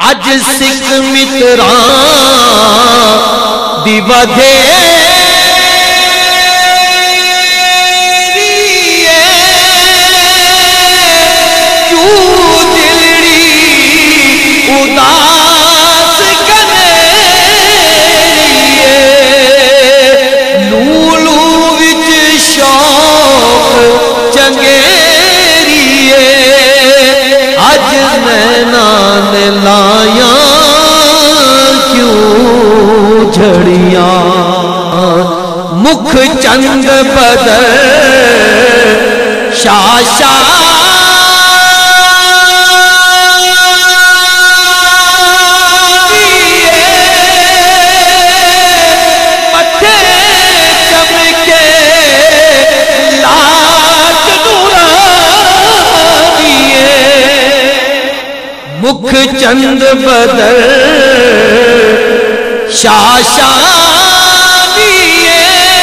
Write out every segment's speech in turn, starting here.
اج سکھ متراں دی ودھیری کیوں دلڑی اداس کنیری لولو وچ شوق چنگیری اج نینان لایا کیوں جھڑیاں مکھ چند بدر شاشا متھے چمکے لاٹ نورانیے مکھ چند بدر شاشانیے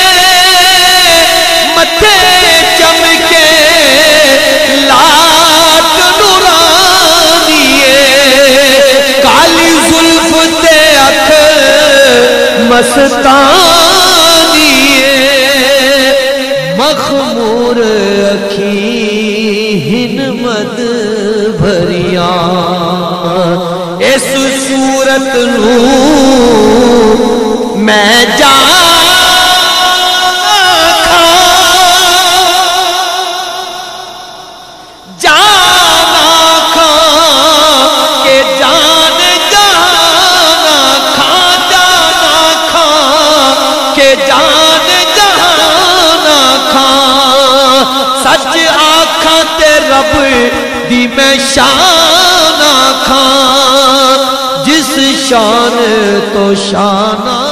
متھے چمکے لاٹ نورانیے کالی زلف تے اکھ مستانیے مخمور اکھیں مد بھریاں اس صورت نو میں جانا کھاں کہ جان جانا کھاں کہ جان جانا کھاں سچ آکھاں تے رب دی میں شان آکھاں جس شان تو شانہ